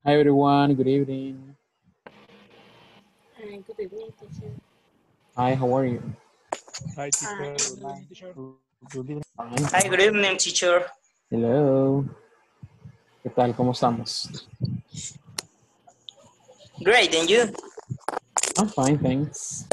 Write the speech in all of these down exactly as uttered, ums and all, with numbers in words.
Hi everyone, good evening. Hi, good evening, teacher. Hi, how are you? Hi, Hi, teacher. Good night. Good evening. Fine, Hi, good thanks. evening, teacher. Hello. ¿Qué tal? ¿Cómo estamos? Great, and you? I'm fine, thanks.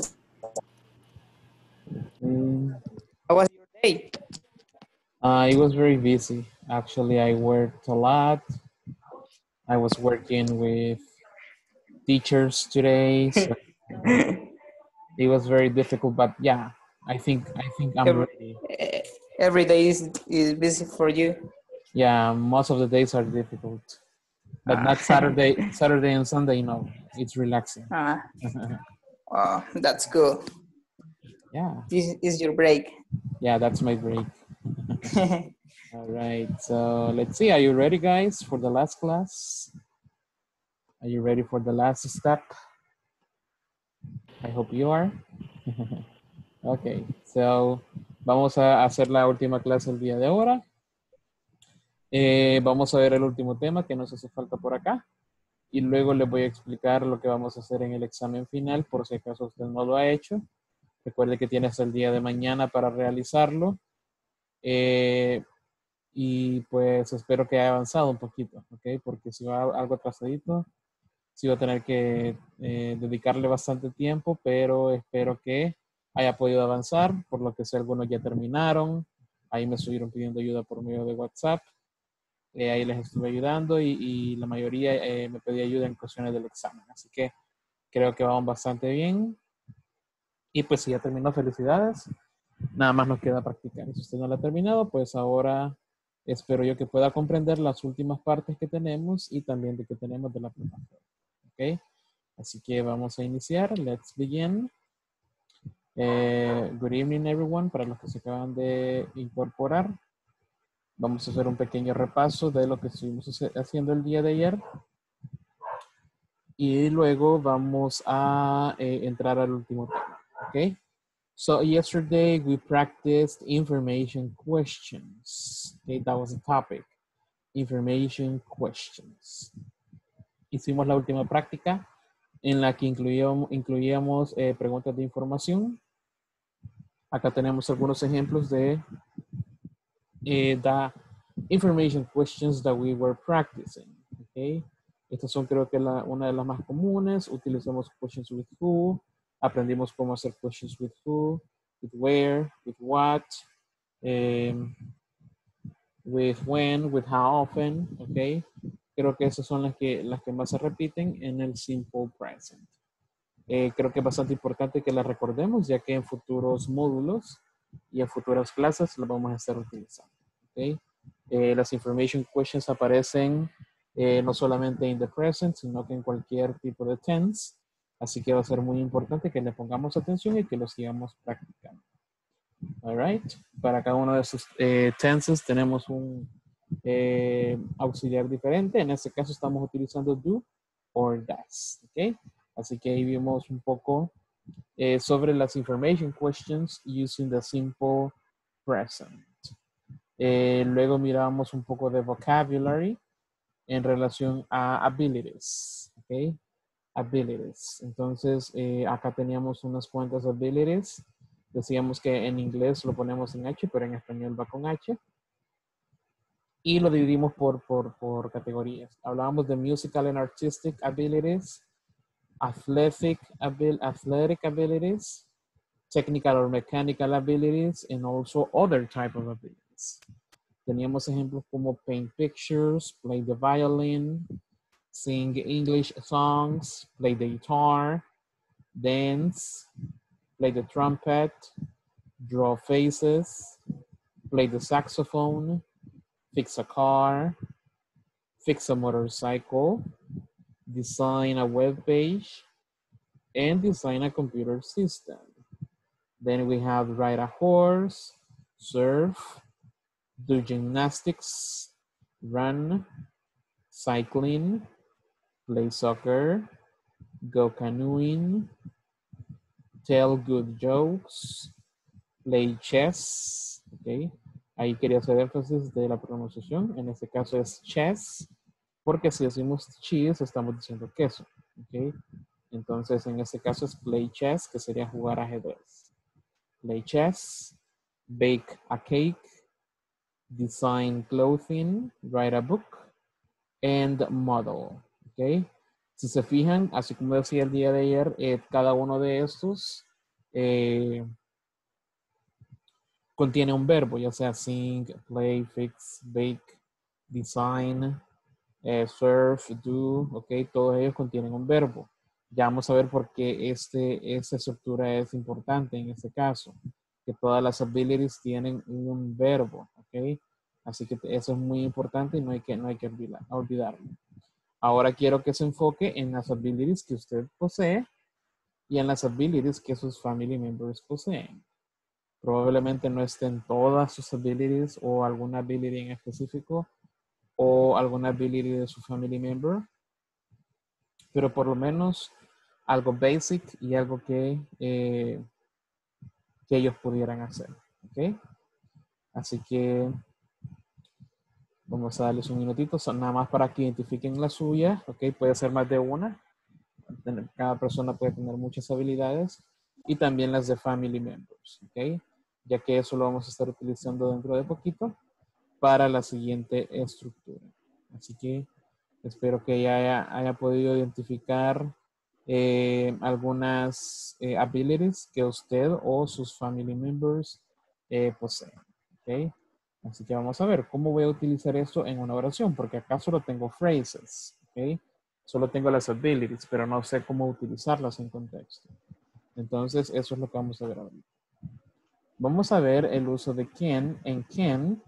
Mm, How was your day? uh, it was very busy. Actually, I worked a lot. I was working with teachers today, so it was very difficult. But yeah, I think I think I'm every, ready. eh, every day is, is busy for you. Yeah, most of the days are difficult, but Uh, not Saturday. Saturday and Sunday, no, it's relaxing. uh, oh, that's cool. Yeah, This is your break. yeah, that's my break. All right, so let's see. Are you ready, guys, for the last class? Are you ready for the last step? I hope you are. Okay, so vamos a hacer la última clase el día de ahora. Eh, vamos a ver el último tema que nos hace falta por acá. Y luego les voy a explicar lo que vamos a hacer en el examen final, por si acaso usted no lo ha hecho. Recuerde que tiene hasta el día de mañana para realizarlo. Eh, y pues espero que haya avanzado un poquito, ¿ok? Porque si va algo atrasadito, sí va a tener que eh, dedicarle bastante tiempo, pero espero que haya podido avanzar, por lo que sé algunos ya terminaron, ahí me estuvieron pidiendo ayuda por medio de WhatsApp, eh, ahí les estuve ayudando y, y la mayoría eh, me pedía ayuda en cuestiones del examen, así que creo que vamos bastante bien. Y pues si ya terminó, felicidades. Nada más nos queda practicar. Y si usted no lo ha terminado, pues ahora espero yo que pueda comprender las últimas partes que tenemos y también de que tenemos de la plataforma. ¿Ok? Así que vamos a iniciar. Let's begin. Eh, good evening, everyone. Para los que se acaban de incorporar, vamos a hacer un pequeño repaso de lo que estuvimos haciendo el día de ayer. Y luego vamos a eh, entrar al último tema. ¿Ok? So yesterday we practiced information questions. Okay, that was the topic. Information questions. Hicimos la última práctica en la que incluíamos, incluíamos eh, preguntas de información. Acá tenemos algunos ejemplos de eh, the information questions that we were practicing. Okay. Estas son creo que la, una de las más comunes. Utilizamos questions with who. Aprendimos cómo hacer questions with who, with where, with what, um, with when, with how often, ok. Creo que esas son las que, las que más se repiten en el simple present. Eh, creo que es bastante importante que las recordemos, ya que en futuros módulos y en futuras clases las vamos a estar utilizando, ok. Eh, las information questions aparecen eh, no solamente en the present, sino que en cualquier tipo de tense. Así que va a ser muy importante que le pongamos atención y que lo sigamos practicando. All right. Para cada uno de esos eh, tenses tenemos un eh, auxiliar diferente. En este caso estamos utilizando do or does. ¿Ok? Así que ahí vimos un poco eh, sobre las information questions using the simple present. Eh, luego miramos un poco de vocabulary en relación a abilities. ¿Ok? Abilities. Entonces, eh, acá teníamos unas cuantas abilities. Decíamos que en inglés lo ponemos en H, pero en español va con H. Y lo dividimos por, por, por categorías. Hablábamos de musical and artistic abilities, athletic, abil athletic abilities, technical or mechanical abilities, and also other type of abilities. Teníamos ejemplos como paint pictures, play the violin, sing English songs, play the guitar, dance, play the trumpet, draw faces, play the saxophone, fix a car, fix a motorcycle, design a web page, and design a computer system. Then we have ride a horse, surf, do gymnastics, run, cycling, play soccer, go canoeing, tell good jokes, play chess, ok. Ahí quería hacer énfasis de la pronunciación, en este caso es chess, Porque si decimos cheese, estamos diciendo queso. ¿Ok? Entonces, en este caso es play chess, que sería jugar ajedrez. Play chess, bake a cake, design clothing, write a book, and model. ¿Ok? Si se fijan, así como decía el día de ayer, eh, cada uno de estos eh, contiene un verbo, ya sea sing, play, fix, bake, design, eh, serve, do, ok, todos ellos contienen un verbo. Ya vamos a ver por qué este, esta estructura es importante en este caso, que todas las abilities tienen un verbo, ok. Así que eso es muy importante y no hay que, no hay que olvidar, olvidarlo. Ahora quiero que se enfoque en las abilities que usted posee y en las abilities que sus family members poseen. Probablemente no estén todas sus abilities o alguna ability en específico o alguna ability de su family member, pero por lo menos algo basic y algo que, eh, que ellos pudieran hacer. ¿Ok? Así que vamos a darles un minutito, nada más para que identifiquen la suya. ¿Ok? Puede ser más de una. Cada persona puede tener muchas habilidades y también las de family members. ¿Ok? Ya que eso lo vamos a estar utilizando dentro de poquito para la siguiente estructura. Así que espero que ya haya, haya podido identificar eh, algunas eh, abilities que usted o sus family members eh, poseen. ¿Okay? Así que vamos a ver cómo voy a utilizar esto en una oración, porque acá solo tengo phrases. ¿Okay? Solo tengo las abilities, pero no sé cómo utilizarlas en contexto. Entonces, eso es lo que vamos a ver ahorita. Vamos a ver el uso de can en can't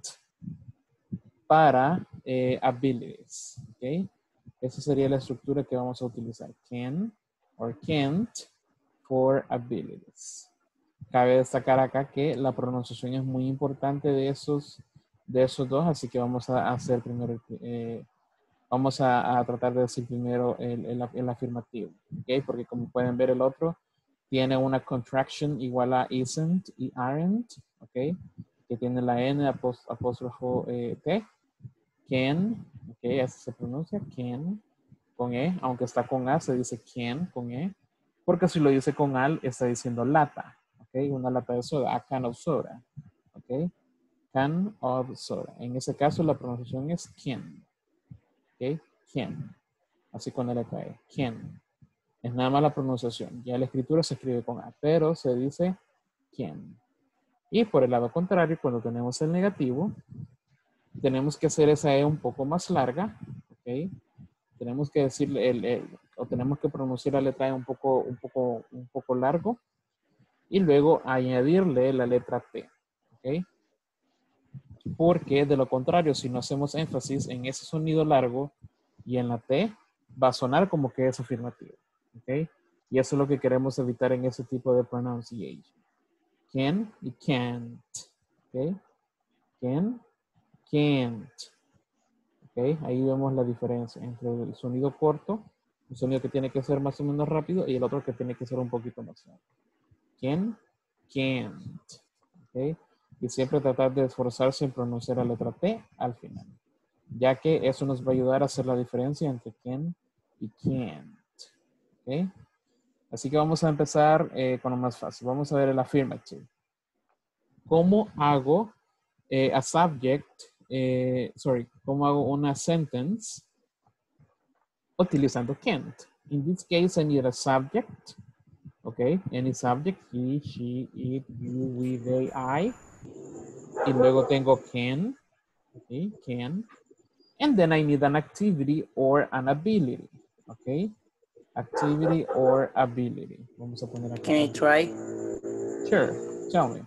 para eh, abilities. ¿Okay? Esa sería la estructura que vamos a utilizar. Can or can't for abilities. Cabe destacar acá que la pronunciación es muy importante de esos, de esos dos, así que vamos a hacer primero, eh, vamos a, a, tratar de decir primero el, el, el afirmativo. ¿Okay? Porque como pueden ver el otro tiene una contraction igual a isn't y aren't. ¿Okay? Que tiene la N apóstrofo eh, T. Can, ok, así se pronuncia, can, con E, aunque está con A, se dice can, con E, porque si lo dice con al, está diciendo lata, ok, una lata de soda, a can of soda, ok, can of soda. En ese caso la pronunciación es can, ok, can, así con la letra E, can. Es nada más la pronunciación, ya la escritura se escribe con A, pero se dice can. Y por el lado contrario, cuando tenemos el negativo, tenemos que hacer esa E un poco más larga, ¿ok? Tenemos que decirle, el, el, o tenemos que pronunciar la letra E un poco, un poco, un poco largo y luego añadirle la letra T, ¿ok? Porque de lo contrario, si no hacemos énfasis en ese sonido largo y en la T, va a sonar como que es afirmativo, ¿ok? Y eso es lo que queremos evitar en ese tipo de pronunciation. Can y can't, ¿ok? Can, can't. Okay, ahí vemos la diferencia entre el sonido corto, un sonido que tiene que ser más o menos rápido y el otro que tiene que ser un poquito más largo. Can, can't. Okay, y siempre tratar de esforzarse en pronunciar la letra T al final, ya que eso nos va a ayudar a hacer la diferencia entre can y can't. Okay, así que vamos a empezar eh, con lo más fácil. Vamos a ver el affirmative. ¿Cómo hago eh, a subject? Eh, sorry, ¿cómo hago una sentence utilizando can't? In this case, I need a subject. Okay, any subject, he, she, it, you, we, they, I. Y luego tengo can. Okay, can. And then I need an activity or an ability. Okay, activity or ability. Vamos a poner acá. Can I try? Sure, tell me.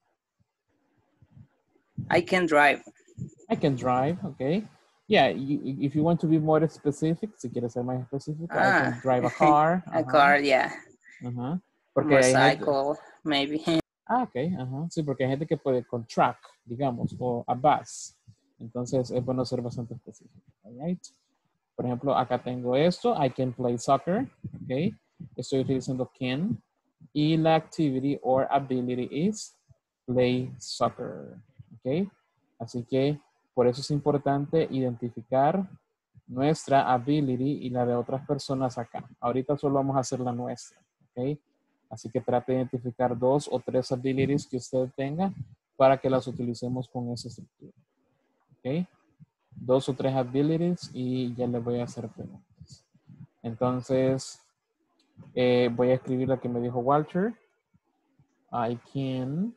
I can drive. I can drive, okay. Yeah, you, if you want to be more specific, si quieres ser más específico, Ah, I can drive a car. a Uh-huh. car, yeah. Uh-huh. Porque hay gente, Motorcycle, maybe. ah, ok, uh-huh. Sí, porque hay gente que puede con truck, digamos, o a bus. Entonces es bueno ser bastante específico, all right? Por ejemplo, acá tengo esto, I can play soccer, ok. Estoy utilizando can. Y la activity or ability is play soccer, ok. Así que por eso es importante identificar nuestra ability y la de otras personas acá. Ahorita solo vamos a hacer la nuestra, ¿ok? Así que trate de identificar dos o tres abilities que usted tenga para que las utilicemos con esa estructura, ¿ok? Dos o tres abilities y ya le voy a hacer preguntas. Entonces, eh, voy a escribir la que me dijo Walter. I can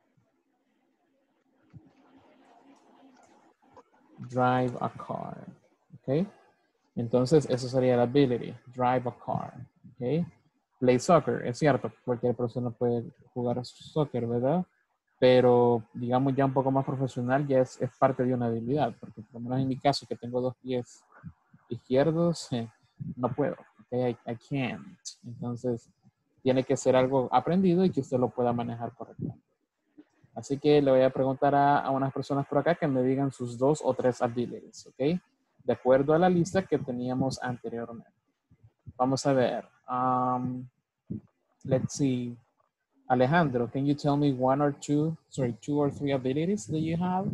drive a car, ¿ok? Entonces, eso sería la ability, drive a car, ¿ok? Play soccer, es cierto, cualquier persona puede jugar soccer, ¿verdad? Pero, digamos, ya un poco más profesional, ya es, es parte de una habilidad, porque por lo menos en mi caso, que tengo dos pies izquierdos, eh, no puedo, ¿ok? I, I can't. Entonces, tiene que ser algo aprendido y que usted lo pueda manejar correctamente. Así que le voy a preguntar a, a unas personas por acá que me digan sus dos o tres abilities, ¿ok? De acuerdo a la lista que teníamos anteriormente. Vamos a ver. Um, let's see. Alejandro, can you tell me one or two, sorry, two or three abilities that you have?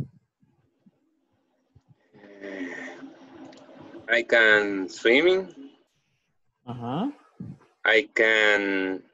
I can swimming. Uh-huh. I can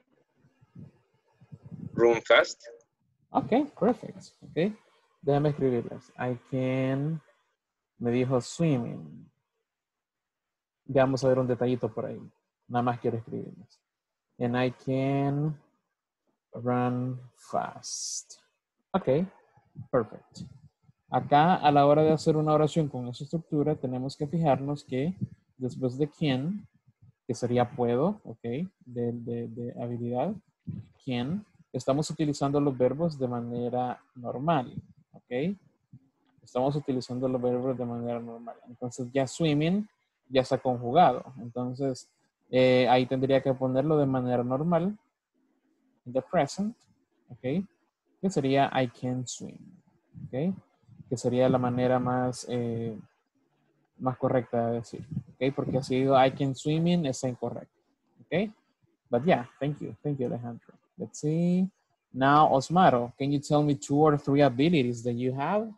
run fast. Okay, perfect. Okay. Déjame escribirlas. I can, me dijo swimming. Ya vamos a ver un detallito por ahí. Nada más quiero escribirlas. And I can run fast. Ok, perfect. Acá, a la hora de hacer una oración con esa estructura, tenemos que fijarnos que después de can, que sería puedo, ok, de, de, de habilidad, can, estamos utilizando los verbos de manera normal, ok. Estamos utilizando los verbos de manera normal. Entonces ya swimming ya está conjugado. Entonces eh, ahí tendría que ponerlo de manera normal. In the present. Ok. Que sería I can swim. Ok. Que sería la manera más, eh, más correcta de decir. Ok. Porque así digo I can swimming está incorrecto. Ok. But yeah, thank you. Thank you, Alejandro. Let's see. Now, Osmaro, can you tell me two or three abilities that you have?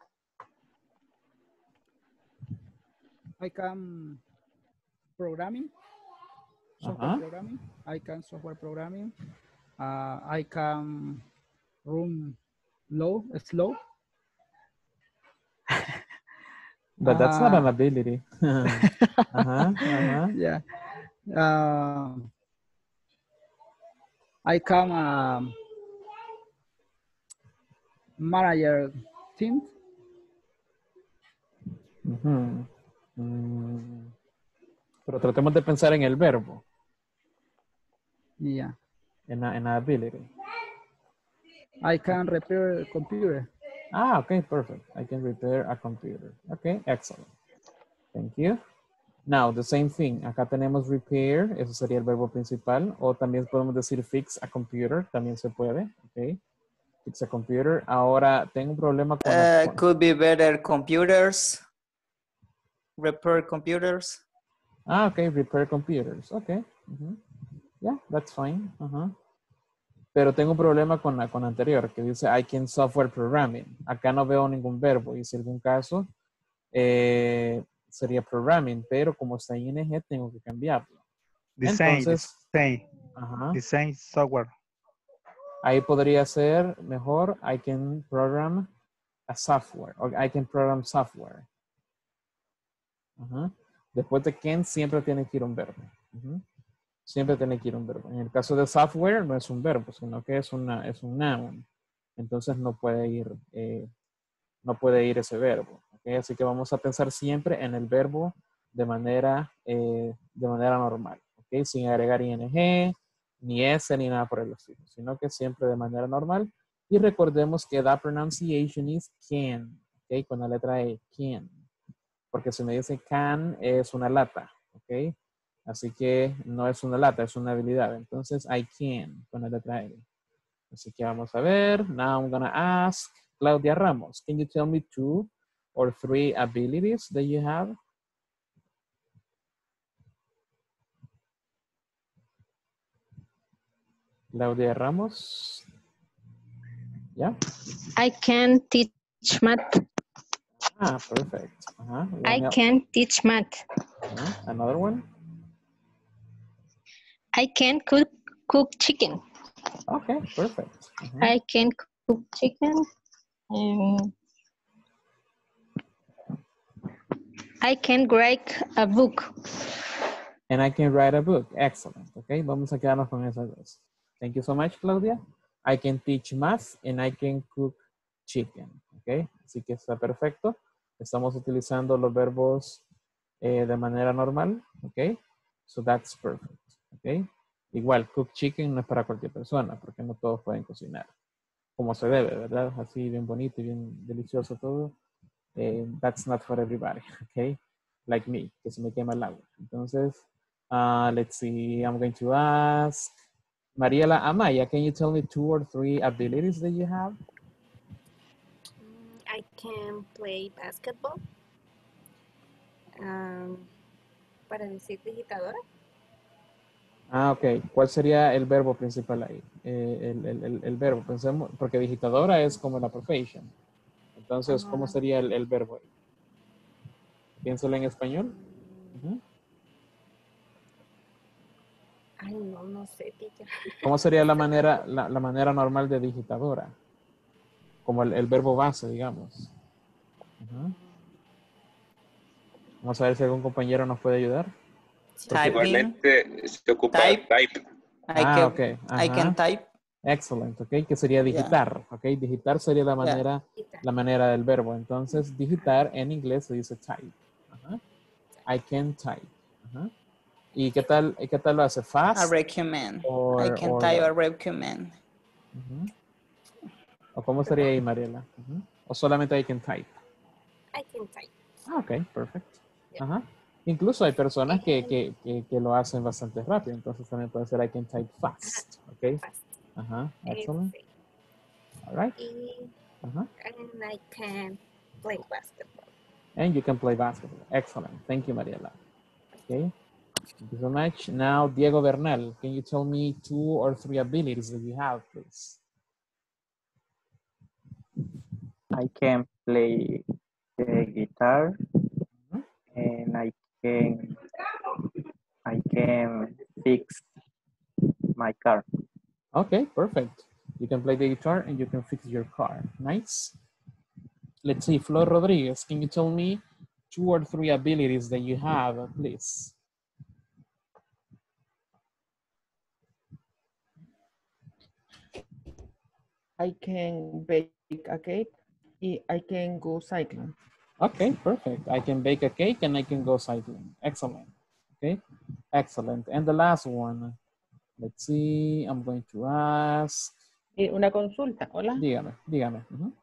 I can programming, software Uh-huh. programming. I can software programming. Uh, I can run low, slow. But that's not an Uh, ability. uh-huh, uh-huh. yeah. Uh, I can um, manage teams. Uh-huh. Mm. Pero tratemos de pensar en el verbo, Yeah. en la, en la ability. I can repair computer. Ah, okay, perfect. I can repair a computer. Okay, excellent. Thank you. Now, the same thing. Acá tenemos repair, eso sería el verbo principal, o también podemos decir fix a computer, también se puede, ok. Fix a computer. Ahora, tengo un problema con... Uh, la, could be better computers, repair computers. Ah, ok, repair computers, ok. Uh-huh. Yeah, that's fine. Uh-huh. Pero tengo un problema con la con la anterior, que dice I can software programming. Acá no veo ningún verbo, y si en algún caso eh, sería programming, pero como está en ing, tengo que cambiarlo. Design, Entonces, design, ajá, design software. ahí podría ser mejor I can program a software, o I can program software. Ajá. Después de can siempre tiene que ir un verbo. Uh-huh. Siempre tiene que ir un verbo. En el caso de software no es un verbo, sino que es, una, es un noun. Entonces no puede ir, eh, no puede ir ese verbo. ¿Okay? Así que vamos a pensar siempre en el verbo de manera, eh, de manera normal. ¿Okay? Sin agregar ing, ni s, ni nada por el estilo. Sino que siempre de manera normal. Y recordemos que la pronunciation is can. ¿Okay? Con la letra E, can. Porque si me dice can es una lata. ¿Ok? Así que no es una lata, es una habilidad. Entonces, I can, con la letra L. Así que vamos a ver. Now I'm going to ask Claudia Ramos. Can you tell me two or three abilities that you have? Claudia Ramos. Yeah? I can teach math. Ah, perfect. Uh-huh. I One, can teach math. Uh-huh. Another one. I can cook cook chicken. Okay, perfect. Uh-huh. I can cook chicken. Um, I can write a book. And I can write a book. Excellent. Okay, vamos a quedarnos con esas dos. Thank you so much, Claudia. I can teach math and I can cook chicken. Okay, así que está perfecto. Estamos utilizando los verbos eh, de manera normal. Okay, so that's perfect. Okay, igual, cook chicken no es para cualquier persona porque no todos pueden cocinar como se debe, ¿verdad? Así bien bonito y bien delicioso todo. Eh, that's not for everybody. Okay, like me, que se me quema el agua. Entonces, Uh, let's see, I'm going to ask Mariela Amaya, can you tell me two or three abilities that you have? I can play basketball. Um, para decir digitadora. Ah, ok. ¿Cuál sería el verbo principal ahí? Eh, el, el, el, el verbo, pensemos, porque digitadora es como la profesión. Entonces, ¿cómo sería el, el verbo ahí? Piénsalo en español. Uh-huh. Ay, no, no sé, teacher. ¿Cómo sería la manera, la, la manera normal de digitadora? Como el, el verbo base, digamos. Uh-huh. Vamos a ver si algún compañero nos puede ayudar. Typing. Igualmente se ocupa Type. type. I Ah, can, ok. I can Ajá. type. Excellent, ok, que sería digitar, yeah. Ok, digitar sería la manera, Yeah. la manera del verbo. Entonces, digitar en inglés se dice type. Uh-huh. I can type. Uh-huh. ¿Y qué tal, qué tal lo hace? Fast? I recommend. Or, I can or type, what? I recommend. Uh-huh. ¿O cómo sería ahí, Mariela? Uh-huh. ¿O solamente I can type? I can type. Ah, ok, perfect. Yeah. Uh-huh. Incluso hay personas que, que, que, que lo hacen bastante rápido, entonces también puede ser I can type fast, ok. Fast. Uh-huh. Excellent. All right. Uh-huh. And I can play basketball. And you can play basketball. Excellent. Thank you, Mariela. Okay. Thank you so much. Now, Diego Bernal, can you tell me two or three abilities that you have, please? I can play the guitar, mm-hmm. and I can I can fix my car. Okay, perfect. You can play the guitar and you can fix your car. Nice. Let's see, Flor Rodriguez, can you tell me two or three abilities that you have, please? I can bake a cake. I can go cycling. Okay, perfect. I can bake a cake and I can go cycling. Excellent. Okay, excellent. And the last one, let's see, I'm going to ask. Una consulta, hola. Dígame, dígame. Uh-huh.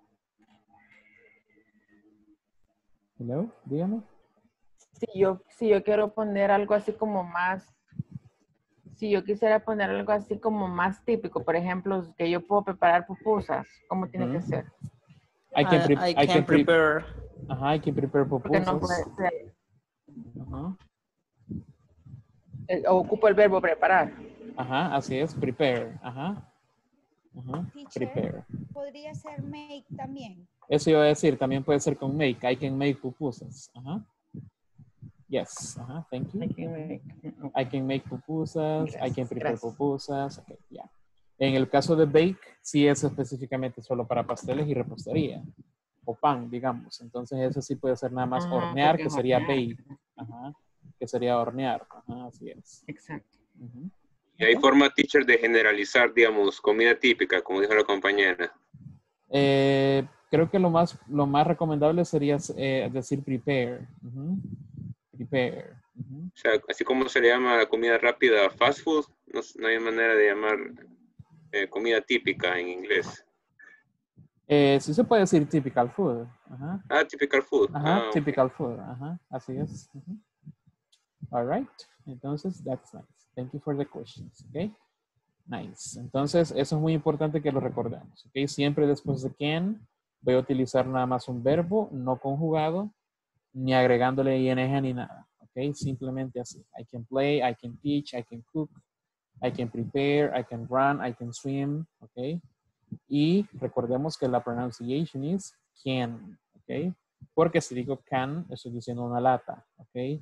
Hello, dígame. Si yo, si yo quiero poner algo así como más, si yo quisiera poner algo así como más típico, por ejemplo, que yo puedo preparar pupusas, ¿cómo tiene uh-huh. que ser? I can, pre I, I I can can pre prepare. Ajá, I can prepare pupusas. No puede ser. Uh-huh. Ocupo el verbo preparar. Ajá, así es, prepare. Ajá. Uh-huh. Prepare. Podría ser make también. Eso iba a decir, también puede ser con make. I can make pupusas. Ajá. Yes, uh-huh. Thank you. I can make, I can make pupusas. Gracias, I can prepare gracias. pupusas. Okay, yeah. En el caso de bake, sí es específicamente solo para pasteles y repostería. O pan, digamos. Entonces eso sí puede ser nada más Ajá, hornear, que sería hornear. bake. Ajá. Que sería hornear. Ajá, así es. Exacto. Uh-huh. Y hay forma, teacher, de generalizar, digamos, comida típica, como dijo la compañera. Eh, creo que lo más, lo más recomendable sería eh, decir prepare. Uh-huh. Prepare. Uh-huh. O sea, así como se le llama la comida rápida fast food, no, no hay manera de llamar eh, comida típica en inglés. Eh, sí se puede decir typical food. Uh-huh. Ah, typical food. Ajá, ah, typical okay. food. Ajá, así es. Uh-huh. All right. Entonces, that's nice. Thank you for the questions. Okay. Nice. Entonces, eso es muy importante que lo recordemos. Okay. Siempre después de can, voy a utilizar nada más un verbo no conjugado, ni agregándole ing ni nada. Okay. Simplemente así. I can play, I can teach, I can cook, I can prepare, I can run, I can swim. Okay. Y recordemos que la pronunciation is can. Okay. Porque si digo can, estoy diciendo una lata. Okay.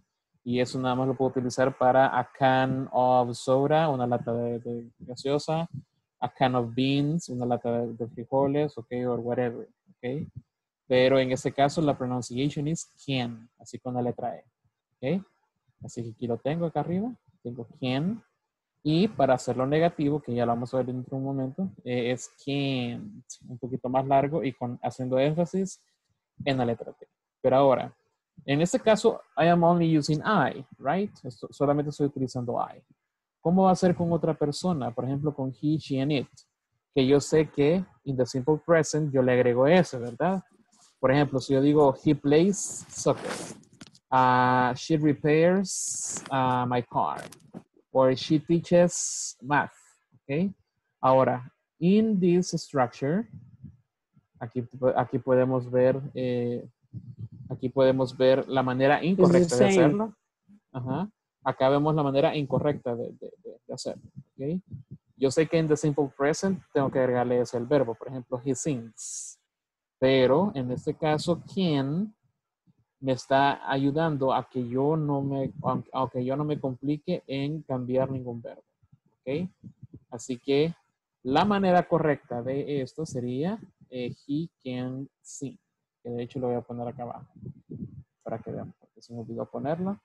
Y eso nada más lo puedo utilizar para a can of soda, una lata de, de gaseosa, a can of beans, una lata de, de frijoles, ok, or whatever, ok. Pero en este caso la pronunciation is can, así con la letra E, ok. Así que aquí lo tengo acá arriba, tengo can. Y para hacerlo negativo, que ya lo vamos a ver dentro de un momento, eh, es can't, un poquito más largo y con, haciendo énfasis en la letra T. Pero ahora, en este caso, I am only using I, right? Esto, solamente estoy utilizando I. ¿Cómo va a ser con otra persona? Por ejemplo, con he, she, and it. Que yo sé que in the simple present yo le agrego ese, ¿verdad? Por ejemplo, si yo digo he plays soccer, uh, she repairs uh, my car, or she teaches math, ¿ok? Ahora, in this structure, aquí, aquí podemos ver, eh, aquí podemos ver la manera incorrecta de hacerlo. Ajá. Acá vemos la manera incorrecta de, de, de, de hacerlo, ¿ok? Yo sé que en the simple present tengo que agregarle ese el verbo, por ejemplo, he sings. Pero en este caso, can me está ayudando a que yo no me, aunque yo no me complique en cambiar ningún verbo. ¿Ok? Así que la manera correcta de esto sería eh, he can sing. Que de hecho lo voy a poner acá abajo. Para que vean, porque se me olvidó ponerlo.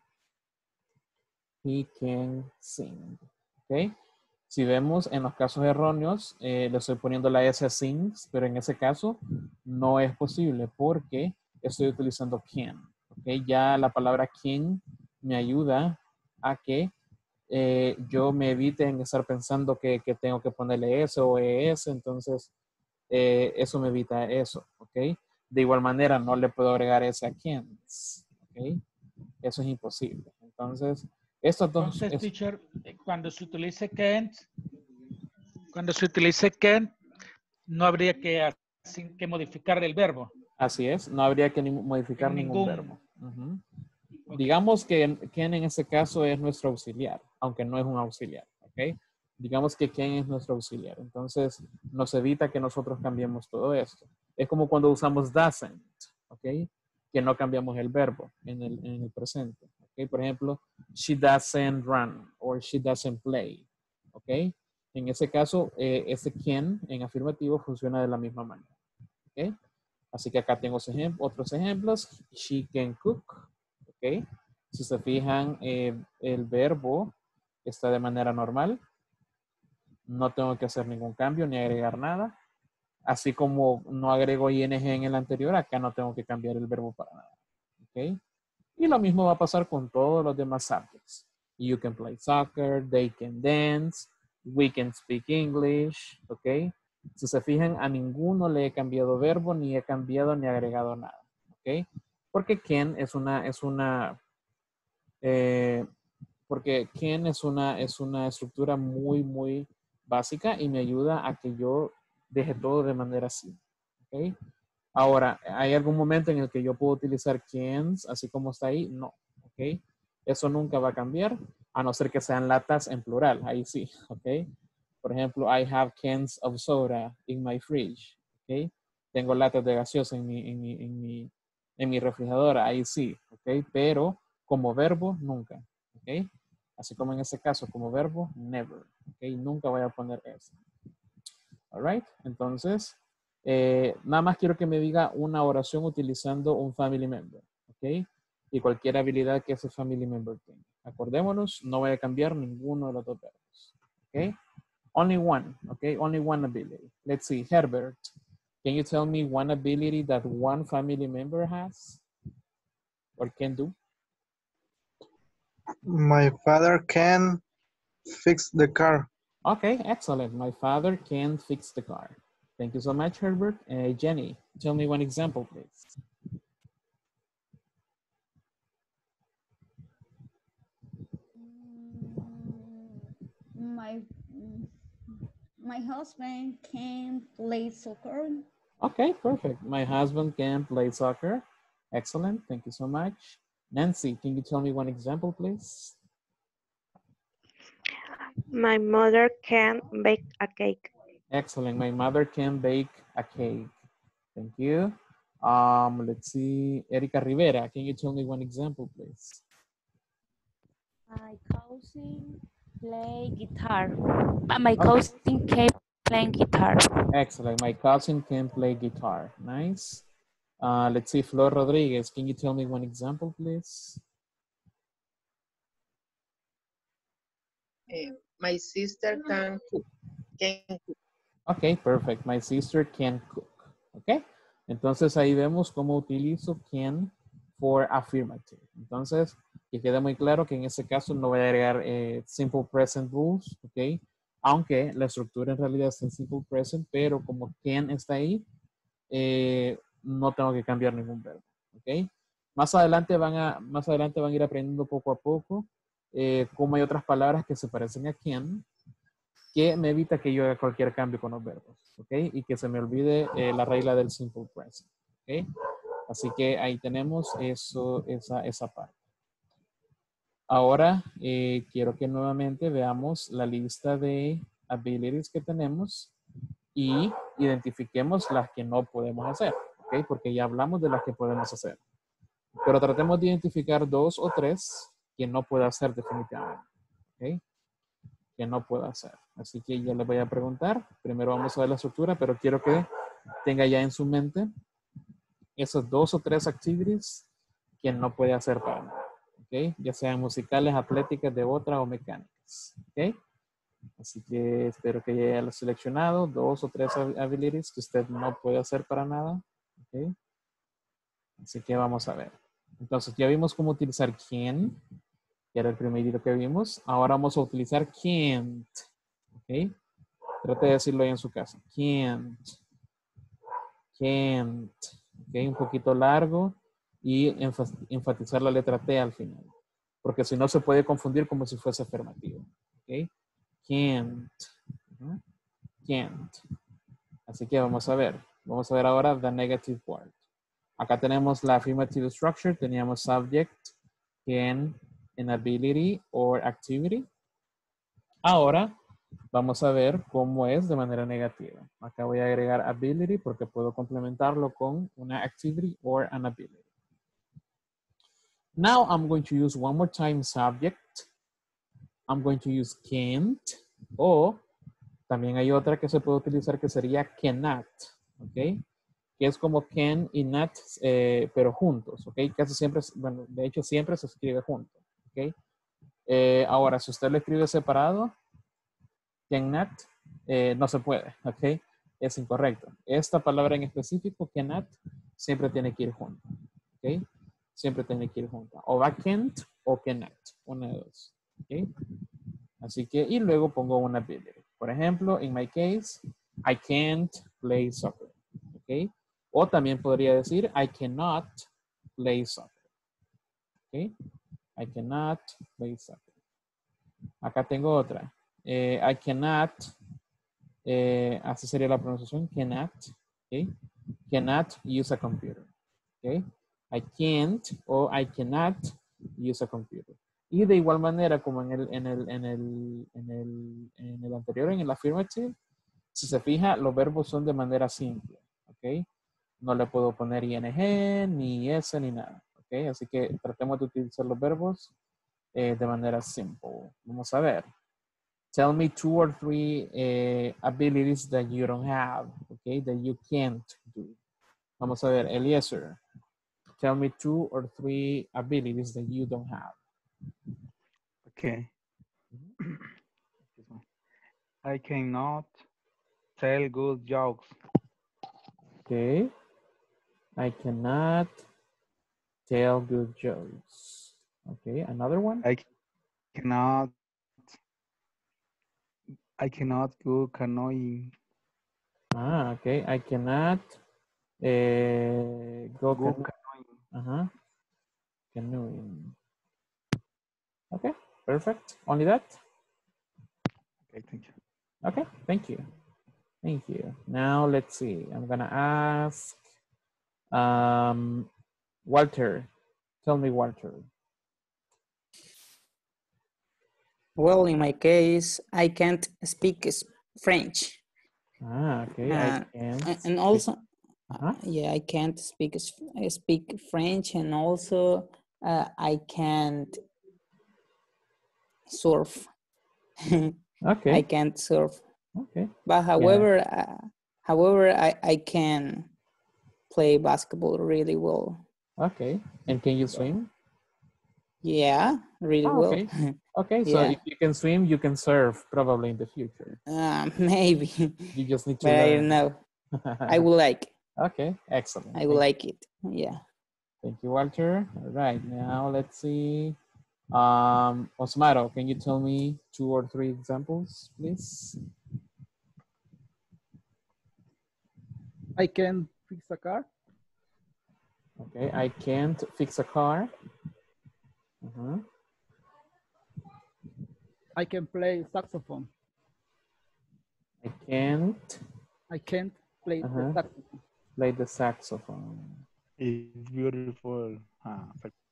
He can sing. ¿Ok? Si vemos en los casos erróneos, eh, le estoy poniendo la S a sings, pero en ese caso no es posible porque estoy utilizando can. ¿Okay? Ya la palabra can me ayuda a que eh, yo me evite en estar pensando que, que tengo que ponerle S o E S, entonces eh, eso me evita eso. ¿Okay? De igual manera, no le puedo agregar S a cans. ¿Okay? Eso es imposible. Entonces, estos dos... Entonces, es, teacher, cuando se utilice can't, cuando se utilice can't, no habría que, que modificar el verbo. Así es, no habría que ni modificar ningún, ningún verbo. Uh-huh. Okay. Digamos que can en ese caso es nuestro auxiliar, aunque no es un auxiliar, ¿ok? Digamos que can es nuestro auxiliar, entonces nos evita que nosotros cambiemos todo esto. Es como cuando usamos doesn't, ¿ok? Que no cambiamos el verbo en el, en el presente, ¿ok? Por ejemplo, she doesn't run or she doesn't play, ¿ok? En ese caso, eh, ese can en afirmativo funciona de la misma manera, ¿ok? Así que acá tengo ejem otros ejemplos. She can cook. ¿Ok? Si se fijan, eh, el verbo está de manera normal. No tengo que hacer ningún cambio ni agregar nada. Así como no agrego ing en el anterior, acá no tengo que cambiar el verbo para nada. ¿Ok? Y lo mismo va a pasar con todos los demás subjects. You can play soccer. They can dance. We can speak English. ¿Ok? Si se fijan, a ninguno le he cambiado verbo, ni he cambiado ni agregado nada. ¿Ok? Porque can es una, es una, eh, porque can es una, es una estructura muy, muy básica y me ayuda a que yo deje todo de manera así. ¿Ok? Ahora, ¿hay algún momento en el que yo puedo utilizar cans así como está ahí? No. ¿Ok? Eso nunca va a cambiar, a no ser que sean latas en plural. Ahí sí. ¿Ok? Por ejemplo, I have cans of soda in my fridge. ¿Okay? Tengo latas de gaseosa en mi, en mi, en mi, en mi refrigeradora. Ahí sí. ¿Okay? Pero como verbo, nunca. ¿Okay? Así como en este caso, como verbo, never. ¿Okay? Nunca voy a poner eso. All right. Entonces, eh, nada más quiero que me diga una oración utilizando un family member. ¿Ok? Y cualquier habilidad que ese family member tenga. Acordémonos, no voy a cambiar ninguno de los dos verbos. ¿Ok? Only one, okay? Only one ability. Let's see, Herbert. Can you tell me one ability that one family member has or can do? My father can fix the car. Okay, excellent. My father can fix the car. Thank you so much, Herbert. Uh, Jenny, tell me one example, please. My my husband can play soccer. Okay, perfect. My husband can play soccer. Excellent. Thank you so much. Nancy, can you tell me one example, please? My mother can bake a cake. Excellent. My mother can bake a cake. Thank you. Um, let's see. Erika Rivera, can you tell me one example, please? My cousin play guitar. Uh, My Okay. cousin can play guitar. Excellent. My cousin can play guitar. Nice. Uh, let's see, Flor Rodriguez, can you tell me one example, please? Eh, my sister can cook. Can cook. Okay, perfect. My sister can cook. Okay. Entonces ahí vemos cómo utilizo can for affirmative. Entonces, que quede muy claro que en ese caso no voy a agregar eh, simple present rules, ok. Aunque la estructura en realidad está en simple present, pero como can está ahí, eh, no tengo que cambiar ningún verbo, ok. Más adelante van a, más adelante van a ir aprendiendo poco a poco eh, cómo hay otras palabras que se parecen a can, que me evita que yo haga cualquier cambio con los verbos, ¿ok? Y que se me olvide eh, la regla del simple present, ¿ok? Así que ahí tenemos eso, esa, esa parte. Ahora eh, quiero que nuevamente veamos la lista de abilities que tenemos y identifiquemos las que no podemos hacer, ¿ok? Porque ya hablamos de las que podemos hacer. Pero tratemos de identificar dos o tres que no puedo hacer definitivamente, ¿ok? Que no puedo hacer. Así que ya les voy a preguntar. Primero vamos a ver la estructura, pero quiero que tenga ya en su mente esos dos o tres activities que no puede hacer para nada. ¿Ok? Ya sean musicales, atléticas, de otra o mecánicas. ¿Ok? Así que espero que ya haya seleccionado dos o tres abilities que usted no puede hacer para nada. ¿Ok? Así que vamos a ver. Entonces ya vimos cómo utilizar can, que era el primerito que vimos. Ahora vamos a utilizar can't. ¿Ok? Trate de decirlo ahí en su casa. Can't. Can't. ¿Ok? Un poquito largo y enfatizar la letra T al final. Porque si no se puede confundir como si fuese afirmativo. ¿Ok? Can't. Uh-huh. Can't. Así que vamos a ver. Vamos a ver ahora the negative part. Acá tenemos la affirmative structure. Teníamos subject, can, an ability or activity. Ahora vamos a ver cómo es de manera negativa. Acá voy a agregar ability porque puedo complementarlo con una activity or an ability. Now I'm going to use one more time subject. I'm going to use can't. O también hay otra que se puede utilizar que sería cannot. ¿Ok? Que es como can y not, eh, pero juntos. ¿Ok? Casi siempre, bueno, de hecho siempre se escribe junto. ¿Ok? Eh, ahora, si usted lo escribe separado, cannot, eh, no se puede, ¿ok? Es incorrecto. Esta palabra en específico, cannot, siempre tiene que ir junto, ¿ok? Siempre tiene que ir junta. O va can't o cannot, una de dos, ¿ok? Así que, y luego pongo una ability. Por ejemplo, in my case, I can't play soccer, ¿ok? O también podría decir, I cannot play soccer, ¿ok? I cannot play soccer. Acá tengo otra. Eh, I cannot, eh, así sería la pronunciación, cannot, okay? Cannot use a computer, okay? I can't o I cannot use a computer. Y de igual manera como en el, en el, en el, en el, en el anterior, en el affirmative, si se fija, los verbos son de manera simple, ok. No le puedo poner ing, ni s, ni nada, ok. Así que tratemos de utilizar los verbos eh, de manera simple. Vamos a ver. Tell me two or three uh, abilities that you don't have, okay, that you can't do. Vamos a ver, Eliezer. Tell me two or three abilities that you don't have. Okay. I cannot tell good jokes. Okay. I cannot tell good jokes. Okay, another one? I cannot I cannot go canoeing. Ah, okay. I cannot uh, go, Go cano canoeing. uh-huh. Canoeing. Okay, perfect. Only that? Okay, thank you. Okay, thank you. Thank you. Now let's see. I'm gonna ask um, Walter. Tell me, Walter. Well, in my case, I can't speak French. Ah, okay. Uh, I can't. and also, uh-huh. yeah, I can't speak speak French, and also uh, I can't surf. Okay. I can't surf. Okay. But however, uh, however, I, I can play basketball really well. Okay. And can you swim? Yeah, really Oh, well. okay. Okay, so Yeah. if you can swim, you can surf probably in the future. Uh, maybe. You just need to But I learn. don't know. I would like. Okay, excellent. I would Thank like it. Yeah. Thank you, Walter. All right, now let's see. Um, Osmaro, can you tell me two or three examples, please? I can fix a car. Okay, I can't fix a car. Uh-huh. I can play saxophone. I can't I can't play uh-huh. the saxophone. play the saxophone. It's beautiful. Ah,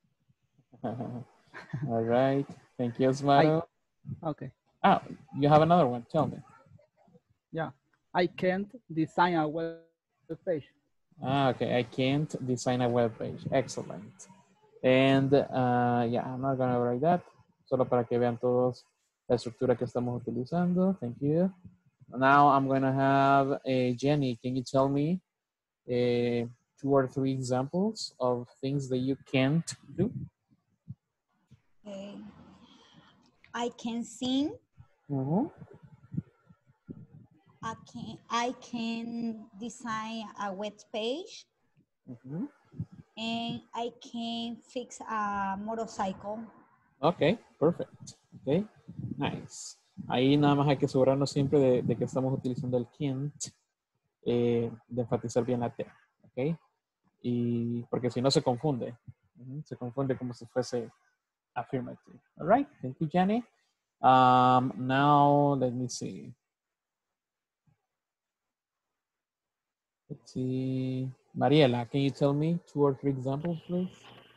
All right, thank you, Osmaro. I, okay. Ah, you have another one, tell me. Yeah, I can't design a web page. Ah, okay, I can't design a web page. Excellent. And uh, yeah, I'm not gonna write that. Solo para que vean todos la estructura que estamos utilizando. Thank you. Now I'm gonna have a Jenny. Can you tell me uh, two or three examples of things that you can't do? Okay. I can sing. Mm-hmm. I can I can design a web page. Mm-hmm. And I can fix a motorcycle. Okay, perfect. Okay, nice. Ahí nada más hay que asegurarnos siempre de, de que estamos utilizando el can't, eh, de enfatizar bien la T, ok. Y porque si no se confunde, uh-huh. Se confunde como si fuese affirmative. All right, thank you, Jenny. Um, now let me see. Let's see. Mariela, can you tell me two or three examples, please?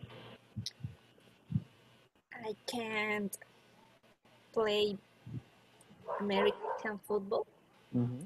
I can't play American football. Mm-hmm.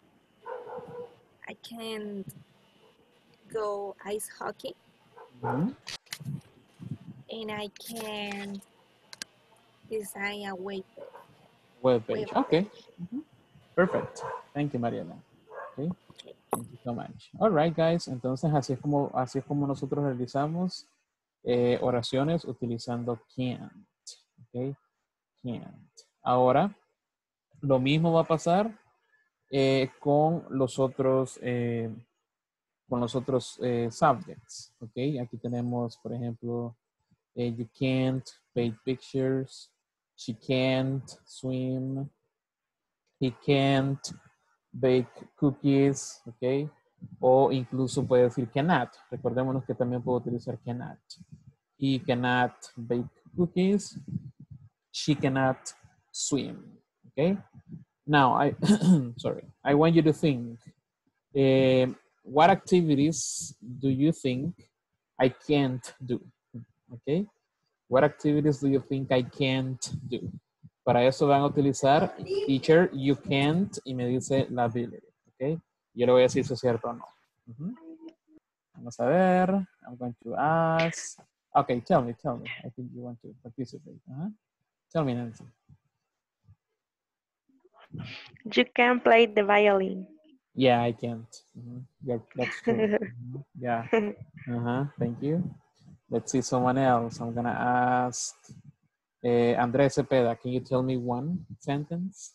I can't go ice hockey. Mm-hmm. And I can design a web page. Web page. Web Okay. page. Mm-hmm. Perfect. Thank you, Mariela. Okay. Thank you so much. All right, guys. Entonces, así es como, así es como nosotros realizamos eh, oraciones utilizando can't. Okay. Can't. Ahora, lo mismo va a pasar eh, con los otros, eh, con los otros eh, subjects. Okay. Aquí tenemos, por ejemplo, eh, you can't paint pictures. She can't swim. He can't bake cookies, ¿ok? O incluso puede decir cannot. Recordémonos que también puedo utilizar cannot. He cannot bake cookies. She cannot swim, ¿ok? Now, I, sorry, I want you to think, uh, what activities do you think I can't do, ¿ok? What activities do you think I can't do? Para eso van a utilizar teacher, you can't, y me dice la ability, ¿ok? Yo le voy a decir si es cierto o no. Uh-huh. Vamos a ver. I'm going to ask. Okay, tell me, tell me. I think you want to participate. Uh-huh. Tell me, Nancy. You can play the violin. Yeah, I can't. Uh-huh. Yeah, that's true. Uh-huh. Yeah. Uh-huh. Thank you. Let's see someone else. I'm gonna ask uh, Andres Cepeda. Can you tell me one sentence?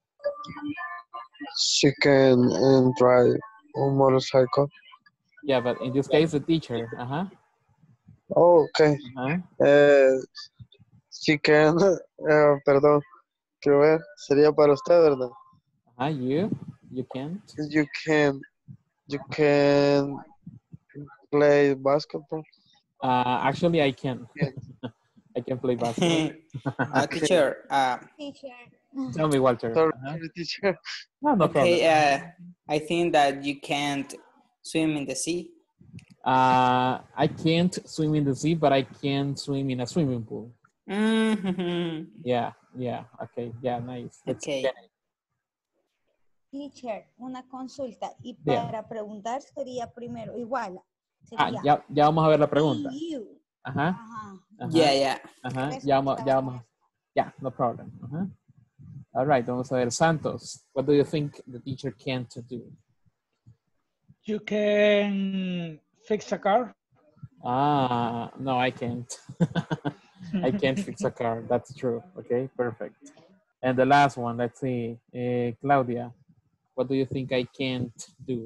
She can um, drive a motorcycle. Yeah, but in this case, the teacher. Uh-huh. Oh, okay. Uh-huh. Uh, she can, uh, perdón, quiero ver, sería para usted, ¿verdad? Uh-huh, you, you can't. You can, you can play basketball. Uh, actually, I can. I can play basketball. uh, teacher. Uh, Teacher. Tell me, Walter. Sorry, Uh-huh. teacher. No, no okay, problem. uh, I think that you can't swim in the sea. Uh, I can't swim in the sea, but I can swim in a swimming pool. Mm-hmm. Yeah, yeah, okay, yeah, nice. That's okay. Jenny. Teacher, una consulta. Y Yeah. para preguntar sería primero igual. Ah, Sería ya, ya vamos a ver la pregunta. you. Ajá. Ajá. Ajá. Yeah, yeah. Ajá. Ya vamos, ya vamos. Yeah, no problem. Uh-huh. All right, vamos a ver. Santos, what do you think the teacher can't do? You can fix a car. Ah, no, I can't. I can't fix a car. That's true. Okay, perfect. And the last one, let's see. Uh, Claudia, what do you think I can't do?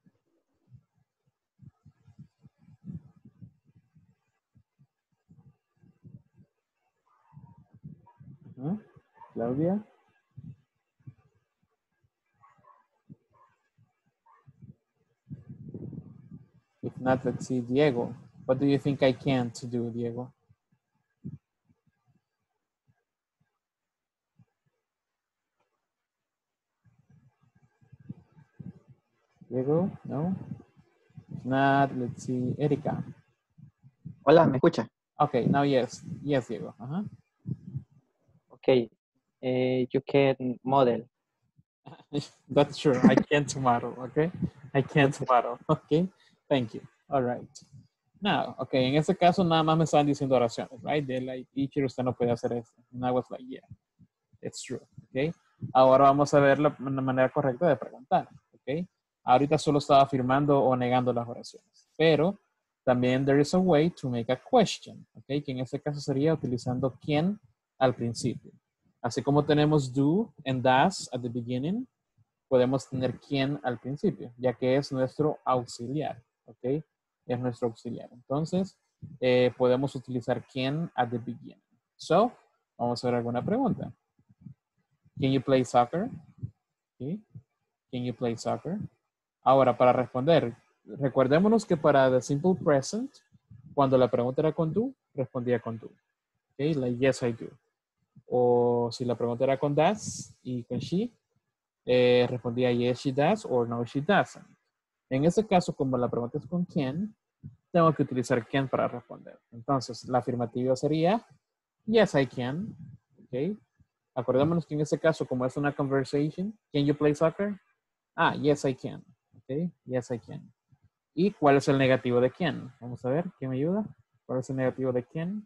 Huh? Claudia? If not, let's see. Diego, what do you think I can't do, Diego? Diego, no? If not, let's see. Erika. Hola, ¿me escucha? Okay, now yes. Yes, Diego. Uh-huh. Okay. Uh, you can model. That's true. I can't model, okay? I can't model, okay? Thank you. All right. Now, okay, en este caso nada más me estaban diciendo oraciones, right? De like, teacher, usted no puede hacer esto. And I was like, yeah, it's true, okay? Ahora vamos a ver la, la manera correcta de preguntar, okay? Ahorita solo estaba afirmando o negando las oraciones, pero también there is a way to make a question, okay? Que en este caso sería utilizando quién al principio. Así como tenemos do and does at the beginning, podemos tener quién al principio, ya que es nuestro auxiliar, ¿ok? Es nuestro auxiliar. Entonces, eh, podemos utilizar quién at the beginning. So, vamos a ver alguna pregunta. Can you play soccer? ¿Sí? Can you play soccer? Ahora, para responder, recordémonos que para the simple present, cuando la pregunta era con do, respondía con do. ¿Ok? Like, yes, I do. O si la pregunta era con does y con she, eh, respondía yes, she does, or no, she doesn't. En ese caso, como la pregunta es con quién, tengo que utilizar can para responder. Entonces, la afirmativa sería yes, I can. ¿Ok? Acordémonos que en ese caso, como es una conversation, can you play soccer? Ah, yes, I can. ¿Ok? Yes, I can. ¿Y cuál es el negativo de can? Vamos a ver, ¿quién me ayuda? ¿Cuál es el negativo de can?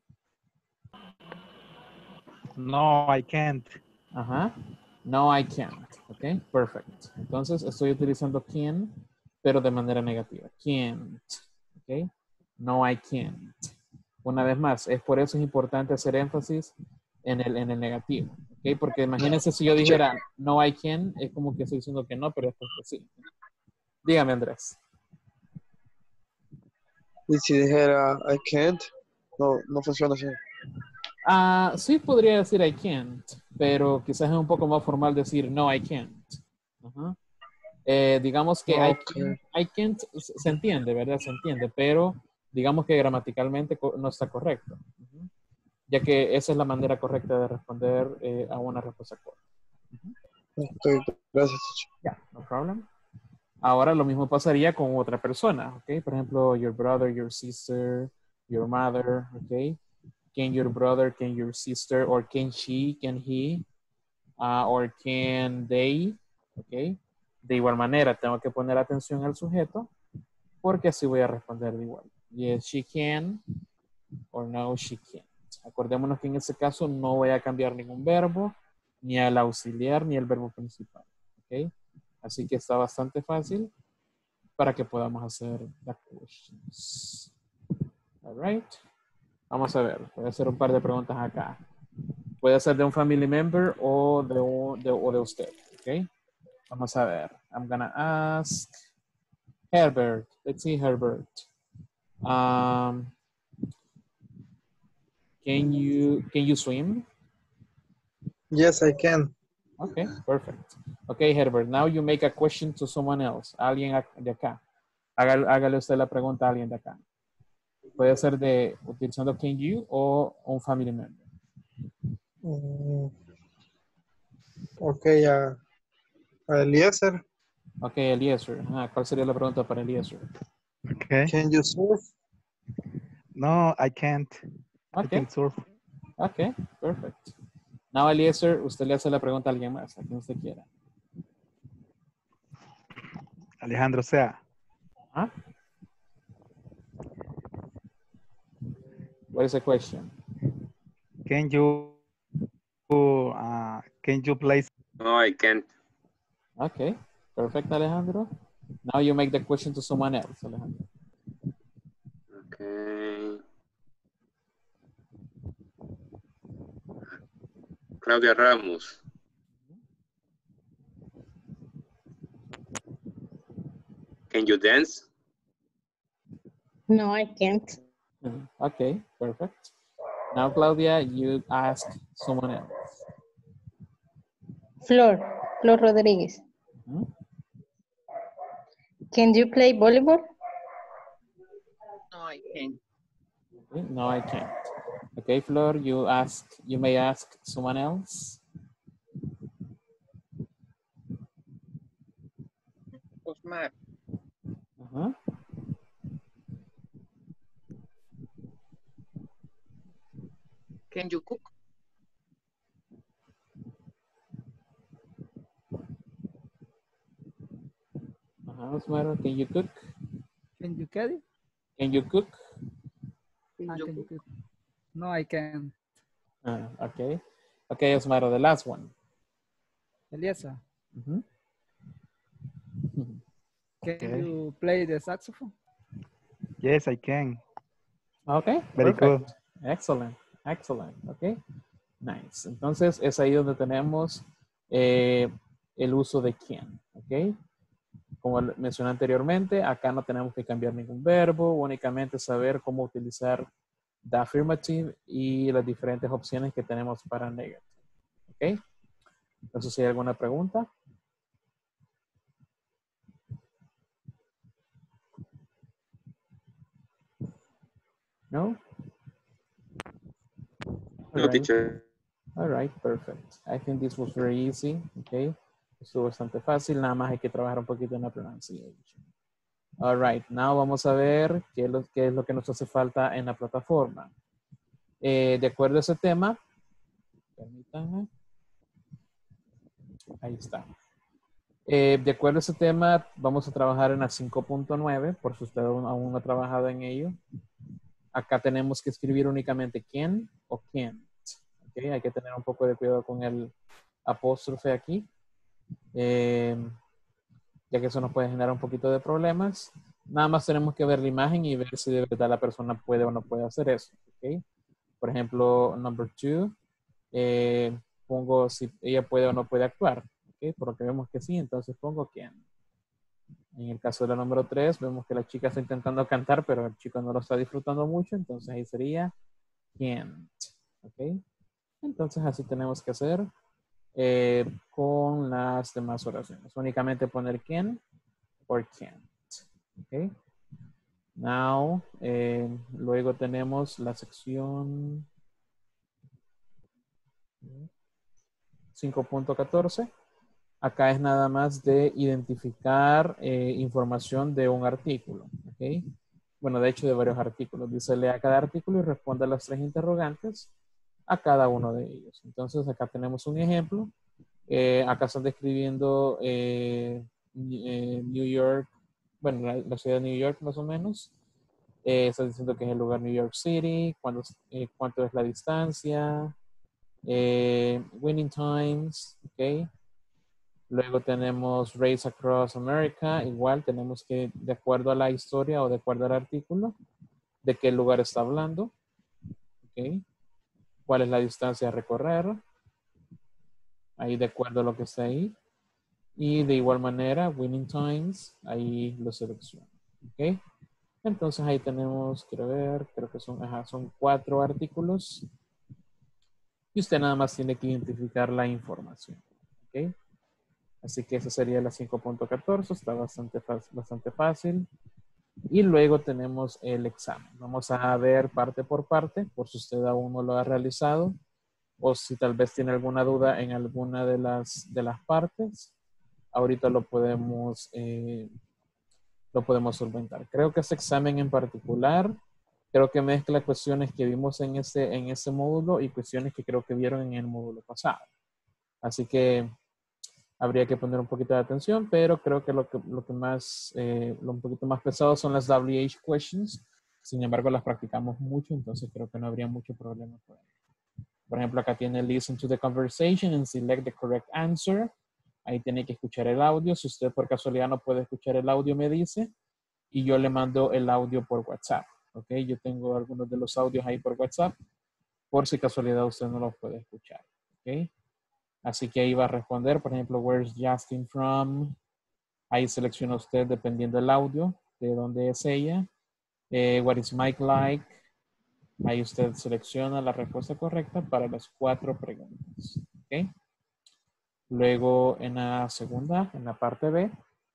No, I can't. Ajá. No, I can't. Ok, perfect. Entonces estoy utilizando can, pero de manera negativa. Can't. Ok. No, I can't. Una vez más, es por eso es importante hacer énfasis en el, en el negativo. Ok, porque imagínense si yo dijera no, I can, es como que estoy diciendo que no, pero después que sí. Dígame, Andrés. Y si dijera I can't, no, no funciona así. Ah, sí podría decir I can't, pero quizás es un poco más formal decir no, I can't. Uh-huh. eh, digamos que Okay. I, can't, I can't se entiende, ¿verdad? Se entiende, pero digamos que gramaticalmente no está correcto. Uh-huh. Ya que esa es la manera correcta de responder eh, a una respuesta corta. Uh-huh. Okay, gracias. Yeah, no problem. Ahora lo mismo pasaría con otra persona, ¿ok? Por ejemplo, your brother, your sister, your mother, ¿ok? Can your brother, can your sister, or can she, can he, uh, or can they, ¿ok? De igual manera, tengo que poner atención al sujeto porque así voy a responder de igual. Yes, she can, or no, she can't. Acordémonos que en este caso no voy a cambiar ningún verbo, ni al auxiliar, ni el verbo principal, ¿ok? Así que está bastante fácil para que podamos hacer las questions. All right. Vamos a ver, voy a hacer un par de preguntas acá. Puede ser de un family member o de, un, de, o de usted, ¿ok? Vamos a ver. I'm gonna ask Herbert. Let's see, Herbert. Um, can you can you swim? Yes, I can. Okay, perfect. Okay, Herbert. Now you make a question to someone else. Alguien de acá. Hágale, hágale usted la pregunta a alguien de acá. Puede ser de utilizando can you o un family member. Mm, ok, a, a Eliezer. Ok, Eliezer. Ah, ¿cuál sería la pregunta para Eliezer? Okay. Can you surf? No, I can't. Okay. I can surf. Ok, perfect. Now, Eliezer, usted le hace la pregunta a alguien más, a quien usted quiera. Alejandro Sea. ¿Ah? What is the question? Can you uh, can you play? No, I can't. Okay, perfect, Alejandro. Now you make the question to someone else, Alejandro. Okay. Claudia Ramos. Can you dance? No, I can't. Mhm. Okay, perfect. Now, Claudia, you ask someone else. Flor, Flor Rodriguez. Mhm. Can you play volleyball? No, I can't. Okay, no, I can't. Okay, Flor, you ask. You may ask someone else. Osmar, Uh-huh. can you cook? Uh-huh, Osmaro, can you cook? Can you get it? Can you cook? Can Ah, you can you cook? cook? No, I can. Uh, okay. Okay, Osmaro, the last one. Eliasa, Mhm. can Okay. you play the saxophone? Yes, I can. Okay, Very perfect. good. Excellent, excellent. Okay, nice. Entonces es ahí donde tenemos eh, el uso de can. Ok, como mencioné anteriormente, acá no tenemos que cambiar ningún verbo, únicamente saber cómo utilizar the affirmative y las diferentes opciones que tenemos para negative. Ok, entonces si hay alguna pregunta. No? All No, right. teacher. All right, perfect. I think this was very easy, okay? Estuvo bastante fácil, nada más hay que trabajar un poquito en la pronunciation. All right, now vamos a ver qué es lo, qué es lo que nos hace falta en la plataforma. Eh, de acuerdo a ese tema, permítanme. Ahí está. Eh, de acuerdo a ese tema, vamos a trabajar en la cinco punto nueve, por si usted aún, aún no ha trabajado en ello. Acá tenemos que escribir únicamente can o can't. Okay, hay que tener un poco de cuidado con el apóstrofe aquí, eh, ya que eso nos puede generar un poquito de problemas. Nada más tenemos que ver la imagen y ver si de verdad la persona puede o no puede hacer eso. Okay. Por ejemplo, number two, eh, pongo si ella puede o no puede actuar. Okay. Por lo que vemos que sí, entonces pongo can. En el caso de la número tres, vemos que la chica está intentando cantar, pero el chico no lo está disfrutando mucho, entonces ahí sería can't. Okay. Entonces así tenemos que hacer eh, con las demás oraciones. Únicamente poner can or can't. Okay. Now, eh, luego tenemos la sección cinco punto catorce. Acá es nada más de identificar eh, información de un artículo. Okay. Bueno, de hecho de varios artículos. Dice lea cada artículo y responda a las tres interrogantes a cada uno de ellos. Entonces acá tenemos un ejemplo. Eh, acá están describiendo eh, eh, New York, bueno, la, la ciudad de New York más o menos. Eh, está diciendo que es el lugar New York City, cuánto, eh, cuánto es la distancia, eh, winning times, ok. Luego tenemos Race Across America, igual tenemos que, de acuerdo a la historia o de acuerdo al artículo, de qué lugar está hablando, ok. Cuál es la distancia a recorrer, ahí de acuerdo a lo que está ahí. Y de igual manera, winning times, ahí lo selecciono. ¿Ok? Entonces ahí tenemos, quiero ver, creo que son, ajá, son cuatro artículos. Y usted nada más tiene que identificar la información. ¿Ok? Así que esa sería la cinco punto catorce, está bastante, bastante fácil. Y luego tenemos el examen. Vamos a ver parte por parte, por si usted aún no lo ha realizado. O si tal vez tiene alguna duda en alguna de las, de las partes. Ahorita lo podemos, eh, lo podemos solventar. Creo que ese examen en particular, creo que mezcla cuestiones que vimos en ese, en ese módulo y cuestiones que creo que vieron en el módulo pasado. Así que habría que poner un poquito de atención, pero creo que lo que, lo que más, eh, lo un poquito más pesado son las W H questions. Sin embargo, las practicamos mucho, entonces creo que no habría mucho problema por ahí. Por ejemplo, acá tiene listen to the conversation and select the correct answer. Ahí tiene que escuchar el audio. Si usted por casualidad no puede escuchar el audio, me dice. Y yo le mando el audio por WhatsApp. Ok, yo tengo algunos de los audios ahí por WhatsApp. Por si casualidad usted no los puede escuchar. Ok. Así que ahí va a responder, por ejemplo, where's Justin from? Ahí selecciona usted dependiendo del audio, de dónde es ella. Eh, what is Mike like? Ahí usted selecciona la respuesta correcta para las cuatro preguntas. ¿Ok? Luego en la segunda, en la parte B,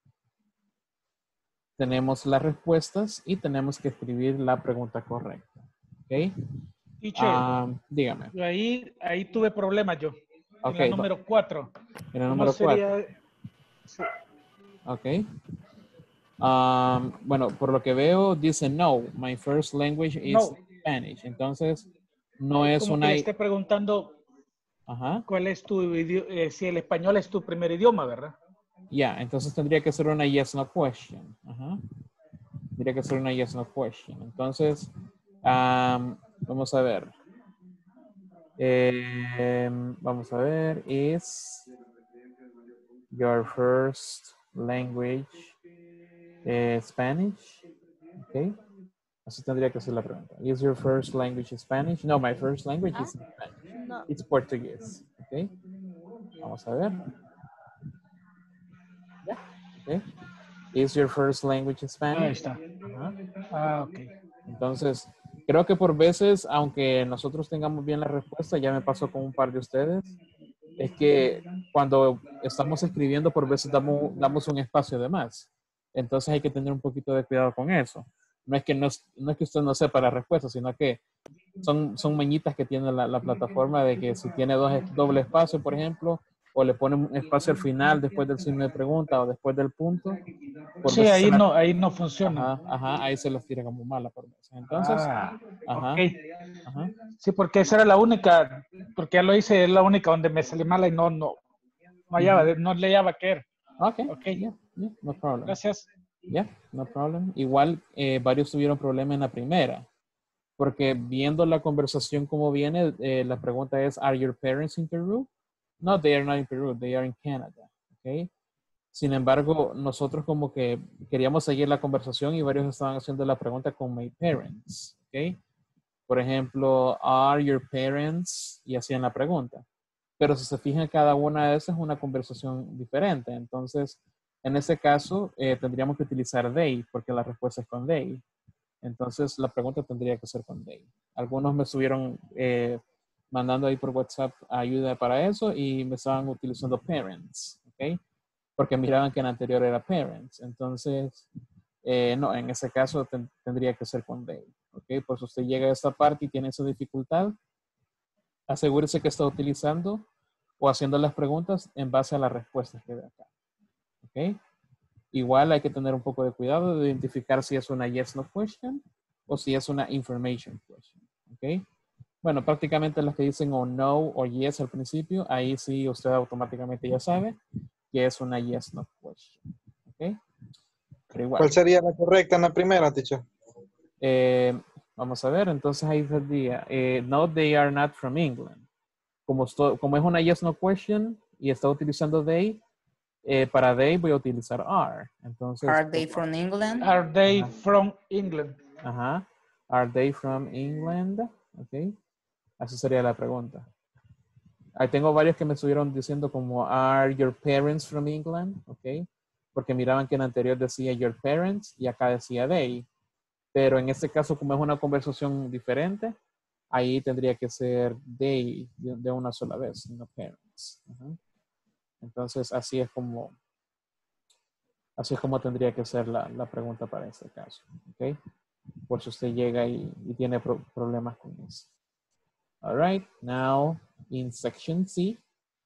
tenemos las respuestas y tenemos que escribir la pregunta correcta. ¿Ok? Teacher, Um, dígame. yo ahí, ahí tuve problemas yo. En Ok, la va- número cuatro. en la ¿Cómo número sería? cuatro. Ok. Um, bueno, por lo que veo, dice no. My first language is No. Spanish. Entonces, no es Como que una... le esté preguntando Ajá. cuál es tu idioma, eh, si el español es tu primer idioma, ¿verdad? Ya, entonces tendría que ser una yes no question. Ajá. Tendría que ser una yes no question. Entonces, um, vamos a ver. Eh, vamos a ver. Is your first language eh, Spanish? Ok. Así tendría que ser la pregunta. Is your first language Spanish? No, my first language is Spanish. No. It's Portuguese. Ok. Vamos a ver. Ok. Is your first language Spanish? Ahí está. Ajá. Ah, ok. Entonces, creo que por veces, aunque nosotros tengamos bien la respuesta, ya me pasó con un par de ustedes, es que cuando estamos escribiendo, por veces damos, damos un espacio de más. Entonces hay que tener un poquito de cuidado con eso. No es que, no, es- no es que usted no sepa la respuesta, sino que son, son mañitas que tiene la, la plataforma de que si tiene dos es- doble espacio, por ejemplo, o le pone un espacio al final después del signo de pregunta o después del punto, por Sí, veces se ahí la- no, ahí no funciona. ajá, ajá, ahí se los tira como mala por veces. Entonces, Ah, ajá, ok. ajá. Sí, porque esa era la única, porque ya lo hice, es la única donde me salió mala y no, no, no hallaba, Ujú. no le hallaba qué era. Ok, Ok, yeah, yeah, no problem. gracias. Yeah, no problem. Igual eh, varios tuvieron problema en la primera, porque viendo la conversación como viene, eh, la pregunta es, ¿Are your parents in Peru? No, they are not in Peru, they are in Canada. Okay. Sin embargo, nosotros como que queríamos seguir la conversación y varios estaban haciendo la pregunta con my parents. Okay. Por ejemplo, ¿Are your parents? Y hacían la pregunta. Pero si se fijan, cada una de esas es una conversación diferente. Entonces, en ese caso, eh, tendríamos que utilizar they, porque la respuesta es con they. Entonces, la pregunta tendría que ser con they. Algunos me estuvieron eh, mandando ahí por WhatsApp ayuda para eso y me estaban utilizando parents, ¿ok? Porque miraban que en anterior era parents. Entonces, eh, no, en ese caso ten- tendría que ser con they, ¿ok? Por si usted llega a esta parte y tiene esa dificultad, asegúrese que está utilizando o haciendo las preguntas en base a las respuestas que ve acá. ¿Ok? Igual hay que tener un poco de cuidado de identificar si es una yes no question o si es una information question. ¿Ok? Bueno, prácticamente las que dicen o no o yes al principio, ahí sí usted automáticamente ya sabe que es una yes no question. ¿Ok? Pero igual. ¿Cuál sería la correcta en la primera, teacher? Eh, vamos a ver, entonces ahí sería, eh, no, they are not from England. Como, esto, como es una yes no question y está utilizando they, eh, para they voy a utilizar are. Entonces, Are they from England? Are they Ajá. from England? Ajá. Are they from England? Ok. Así sería la pregunta. Ahí tengo varios que me estuvieron diciendo como, are your parents from England? Ok. Porque miraban que en anterior decía your parents y acá decía they. Pero en este caso, como es una conversación diferente, ahí tendría que ser they de, de una sola vez, no parents. Ajá. Entonces, así es como, así es como tendría que ser la, la pregunta para este caso. ¿Ok? Por si usted llega y, y tiene pro, problemas con eso. All right. Now, in section C,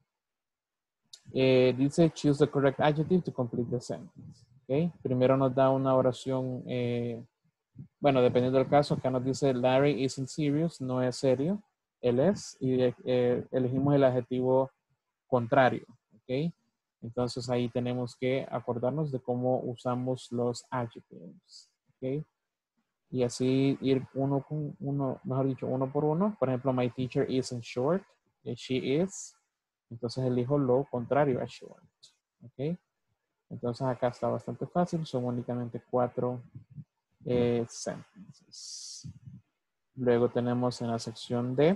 eh, dice choose the correct adjective to complete the sentence. ¿Ok? Primero nos da una oración, eh, bueno, dependiendo del caso, acá nos dice Larry isn't serious, no es serio. Él es, y eh, elegimos el adjetivo contrario. ¿Ok? Entonces ahí tenemos que acordarnos de cómo usamos los adjectives. ¿Ok? Y así ir uno con uno, mejor dicho, uno por uno. Por ejemplo, my teacher isn't short. She is. Entonces elijo lo contrario a short. ¿Ok? Entonces acá está bastante fácil. Son únicamente cuatro eh, sentences. Luego tenemos en la sección D.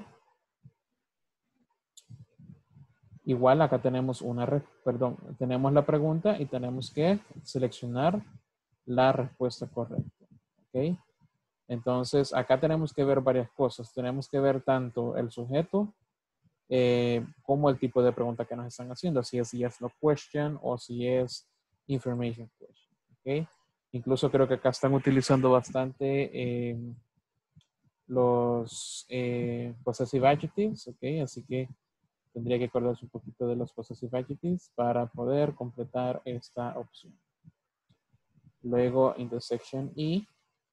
Igual acá tenemos una, perdón, tenemos la pregunta y tenemos que seleccionar la respuesta correcta. ¿Ok? Entonces, acá tenemos que ver varias cosas. Tenemos que ver tanto el sujeto eh, como el tipo de pregunta que nos están haciendo. Si es yes, no question o si es information question. ¿Ok? Incluso creo que acá están utilizando bastante eh, los eh, possessive adjectives. ¿Ok? Así que tendría que acordarse un poquito de los possessive adjectives para poder completar esta opción. Luego, in the section E.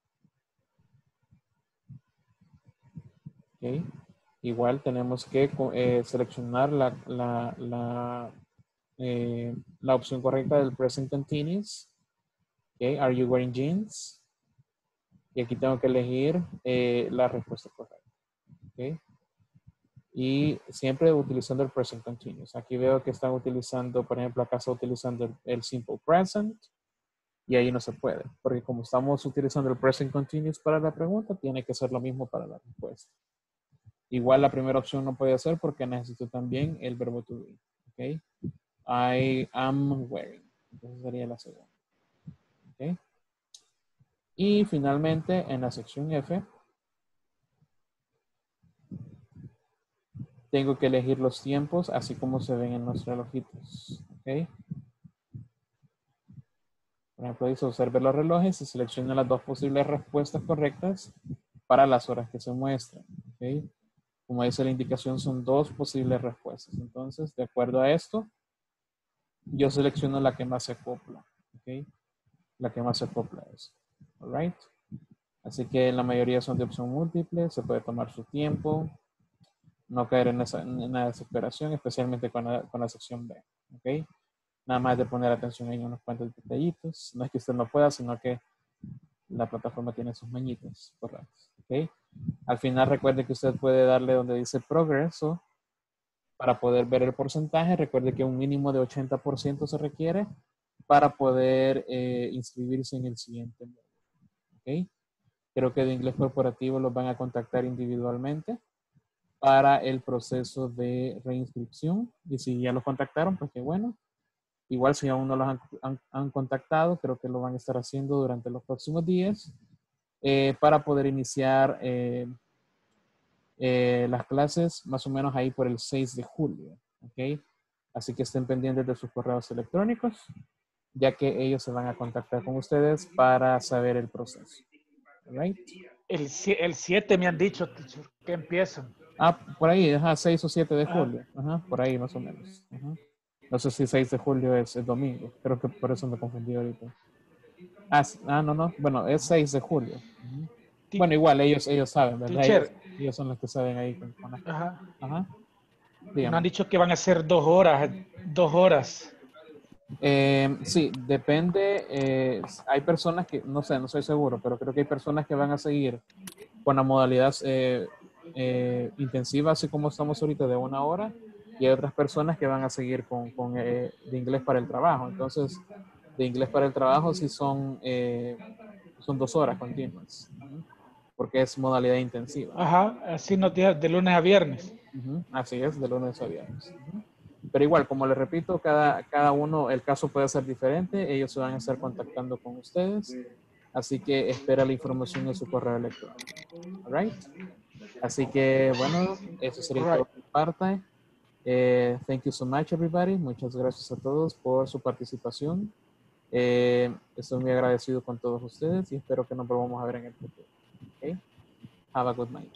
Okay. Igual tenemos que eh, seleccionar la, la, la, eh, la opción correcta del present continuous. Okay. Are you wearing jeans? Y aquí tengo que elegir eh, la respuesta correcta. Okay. Y siempre utilizando el present continuous. Aquí veo que están utilizando, por ejemplo, acá está utilizando el, el simple present. Y ahí no se puede. Porque como estamos utilizando el present continuous para la pregunta, tiene que ser lo mismo para la respuesta. Igual la primera opción no puede ser porque necesito también el verbo to be. Okay. I am wearing. Entonces sería la segunda. Okay. Y finalmente en la sección F tengo que elegir los tiempos así como se ven en los relojitos. Okay. Por ejemplo, dice observe los relojes y seleccione las dos posibles respuestas correctas para las horas que se muestran. Okay. Como dice la indicación, son dos posibles respuestas. Entonces, de acuerdo a esto, yo selecciono la que más se acopla. ¿Okay? La que más se acopla a eso. All right. Así que la mayoría son de opción múltiple. Se puede tomar su tiempo. No caer en, esa, en una desesperación, especialmente con la, con la sección B. ¿Okay? Nada más de poner atención en unos cuantos detallitos. No es que usted no pueda, sino que la plataforma tiene sus mañitas correctas. ¿Okay? Al final recuerde que usted puede darle donde dice progreso para poder ver el porcentaje. Recuerde que un mínimo de ochenta por ciento se requiere para poder eh, inscribirse en el siguiente módulo. ¿Okay? Creo que de inglés corporativo los van a contactar individualmente para el proceso de reinscripción. Y si ya los contactaron, pues qué bueno. Igual si aún no los han, han, han contactado, creo que lo van a estar haciendo durante los próximos días. Eh, para poder iniciar eh, eh, las clases más o menos ahí por el seis de julio. ¿Ok? Así que estén pendientes de sus correos electrónicos, ya que ellos se van a contactar con ustedes para saber el proceso. Right? El, el siete me han dicho, teacher, que empiezan. Ah, por ahí, ajá, seis o siete de julio. Ajá, por ahí más o menos. Ajá. No sé si seis de julio es el domingo. Creo que por eso me confundí ahorita. Ah, ah, no, no. Bueno, es seis de julio. Uh-huh. Bueno, igual, ellos, ellos saben, ¿verdad? Ellos, ellos son los que saben ahí. Con, con la... Ajá. Ajá. Me han dicho que van a ser dos horas. Dos horas. Eh, sí, depende. Eh, hay personas que, no sé, no soy seguro, pero creo que hay personas que van a seguir con la modalidad eh, eh, intensiva, así como estamos ahorita, de una hora. Y hay otras personas que van a seguir con, con eh, de inglés para el trabajo. Entonces, de inglés para el trabajo sí son, eh, son dos horas continuas, uh-huh, porque es modalidad intensiva. Ajá, así nos deja de lunes a viernes. Uh-huh, así es, de lunes a viernes. Uh-huh. Pero igual, como les repito, cada, cada uno, el caso puede ser diferente. Ellos se van a estar contactando con ustedes. Así que espera la información en su correo electrónico. All right? Así que, bueno, eso sería todo por mi parte. Eh, thank you so much, everybody. Muchas gracias a todos por su participación. Eh, estoy muy agradecido con todos ustedes y espero que nos volvamos a ver en el futuro. Okay? Have a good night.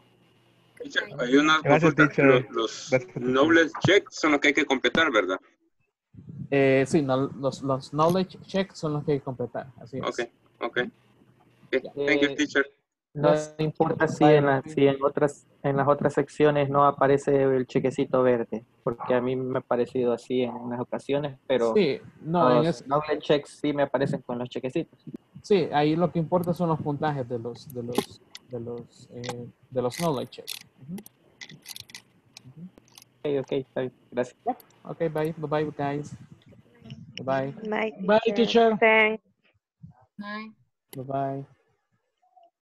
Hay una Gracias, consulta. teacher. Los, los knowledge checks son los que hay que completar, ¿verdad? Eh, sí, no, los, los knowledge checks son los que hay que completar. Así es. Ok, ok. Okay. Thank you, teacher. No importa si en, la, si en otras en las otras secciones no aparece el chequecito verde, porque a mí me ha parecido así en unas ocasiones, pero sí, no, los en es... knowledge checks sí me aparecen con los chequecitos. Sí, ahí lo que importa son los puntajes de los, de los, de los, eh, de los knowledge checks. Ujú. Ok, ok, está bien. Gracias. Okay, bye, bye, bye, guys. Bye, bye, Bye, Bye, teacher. teacher. Thanks. Bye. bye, bye.